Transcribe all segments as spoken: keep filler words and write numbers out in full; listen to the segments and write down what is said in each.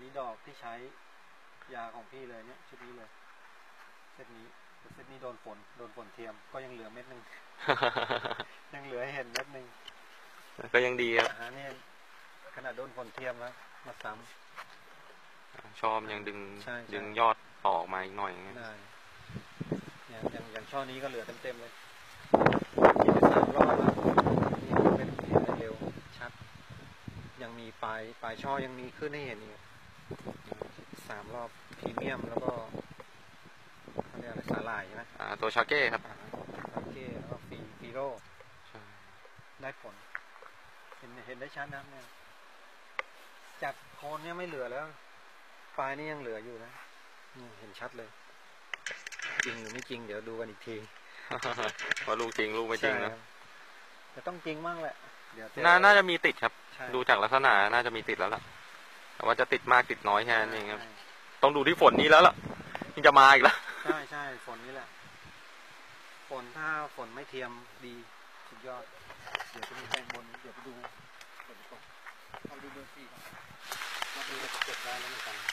นี้ดอกที่ใช้ยาของพี่เลยเนี่ยชุดนี้เลยเซตนี้เซตนี้โดนฝนโดนฝนเทียมก็ยังเหลือเม็ดหนึ่ง ยังเหลือให้เห็นเม็ดหนึ่งก็ยังดีครับอ่านี่ขนาดโดนฝนเทียมแล้วมาซ้ำชอบยังดึงดึงยอดออกมาอีกหน่อยได้เนี่ยอย่างอย่างช่อนี้ก็เหลือเต็มๆเลยกินไปสามรอบแล้วนี่เป็นเห็นเร็วชัดยังมีปลายปลายช่อยังมีขึ้นให้เห็นอีกสามรอบพรีเมียมแล้วก็เขาเรียกอะไรสาหร่ายใช่ไหมอ่าตัวชาเก้ครับชาเก้แล้วก็ฟีฟีโร่ได้ผลเห็นเห็นได้ชัดนะเนี่ยจากโคนเนี่ยไม่เหลือแล้วปลายนี่ยังเหลืออยู่นะนี่เห็นชัดเลยจริงหรือไม่จริงเดี๋ยวดูกันอีกทีว่าลูกจริงลูกไม่จริงนะแต่ต้องจริงมั่งแหละเดี๋ยวน่าน่าจะมีติดครับดูจากลักษณะน่าจะมีติดแล้วล่ะแต่ว่าจะติดมากติดน้อยแค่นั้นเองครับต้องดูที่ฝนนี้แล้วล่ะมันจะมาอีกแล้วใช่ใช่ฝนนี่แหละฝนถ้าฝนไม่เทียมดีสุดยอดเดี๋ยวจะมีแปลงบนเดี๋ยวไปดูฝนตกเอาดูเบอร์สี่มาดูเก็บได้แล้วเหมือนกัน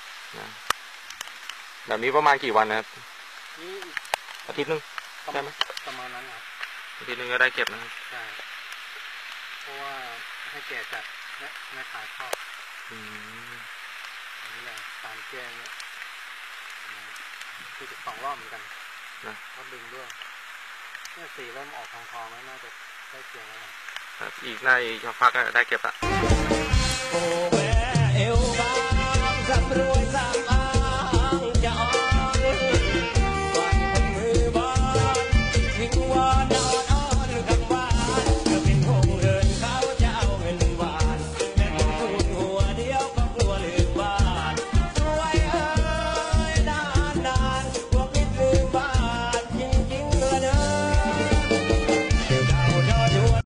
แบบนี้ประมาณกี่วันนะครับนี่อาทิตย์นึงใช่ไหมประมาณนั้นครับอาทิตย์นึงก็ได้เก็บนะใช่เพราะว่าให้แก่จัดและไม่ขายข้าวอันนี้แหละตามแจ้งเนี่ยคือจะสองรอบเหมือนกันนะก็ดึงด้วยเนี่ยสีเริ่มออกทองๆแล้วน่าจะได้เกี่ยวแล้วอีกในอีกพักก็ได้เก็บละ